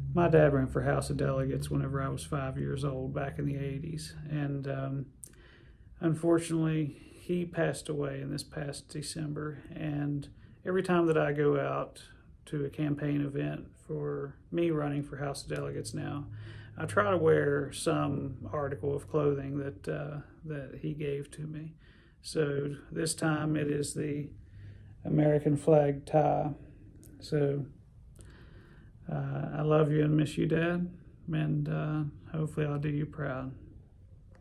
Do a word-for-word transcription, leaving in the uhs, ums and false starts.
my dad ran for House of Delegates whenever I was five years old back in the eighties. And um, unfortunately, he passed away in this past December. And every time that I go out to a campaign event for me running for House of Delegates now, I try to wear some article of clothing that uh, that he gave to me. So this time it is the American flag tie. So uh, I love you and miss you, Dad, and uh, hopefully I'll do you proud.